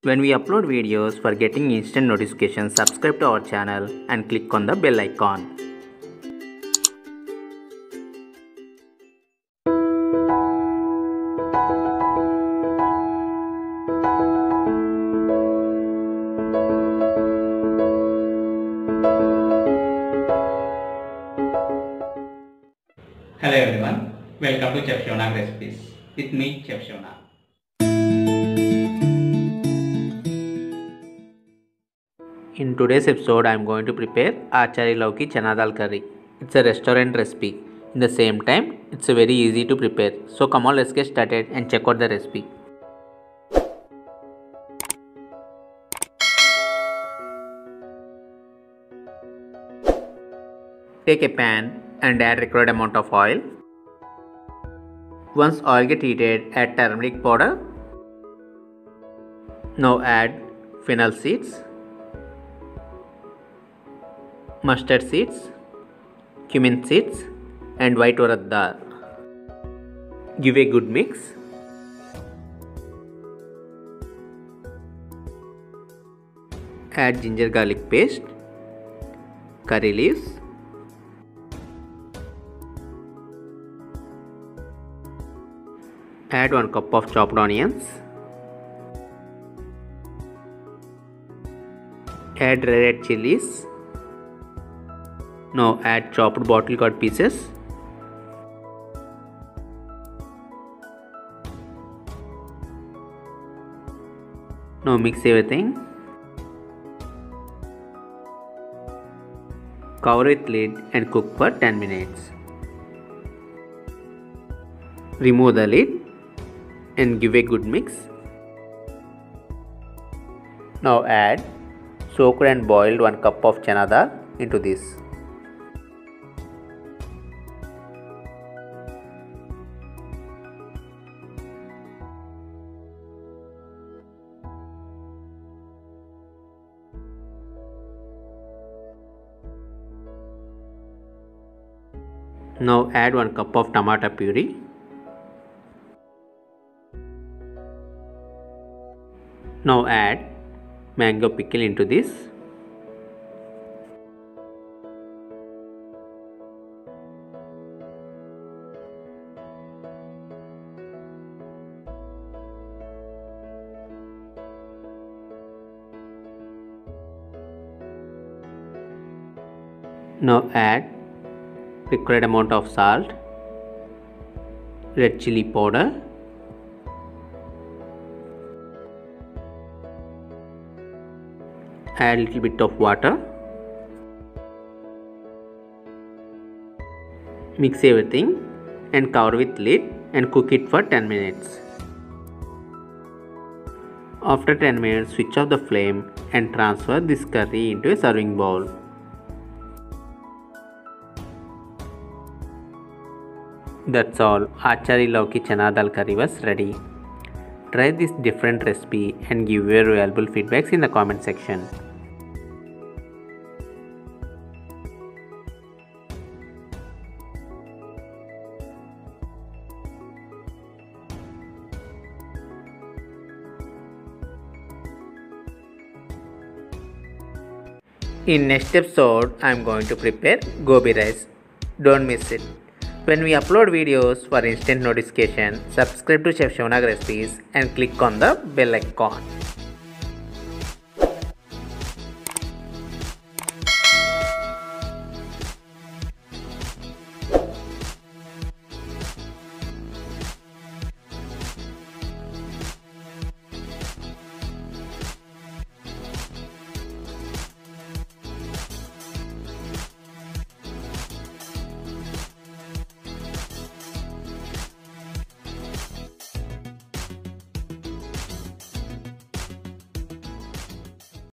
When we upload videos, for getting instant notifications, subscribe to our channel and click on the bell icon. Hello everyone, welcome to Chef Shonag Recipes with me, Chef Shonag. In today's episode, I am going to prepare Achari Lauki Chana Dal Curry. It's a restaurant recipe. In the same time, it's very easy to prepare. So come on, let's get started and check out the recipe. Take a pan and add required amount of oil. Once oil gets heated, add turmeric powder. Now add fennel seeds, mustard seeds, cumin seeds and white urad dal. Give a good mix. Add ginger garlic paste, curry leaves, add 1 cup of chopped onions, add red chilies. Now add chopped bottle gourd pieces. Now mix everything. Cover with lid and cook for 10 minutes. Remove the lid and give a good mix. Now add soaked and boiled 1 cup of chana dal into this. Now add 1 cup of tomato puree. Now add mango pickle into this. Now add required amount of salt, red chili powder, add little bit of water, mix everything and cover with lid and cook it for 10 minutes. After 10 minutes, switch off the flame and transfer this curry into a serving bowl. That's all, Achari Lauki Chana Dal Curry was ready. Try this different recipe and give your valuable feedbacks in the comment section. In next episode, I am going to prepare gobi rice. Don't miss it. When we upload videos, for instant notification, subscribe to Chef Shonag Recipes and click on the bell icon.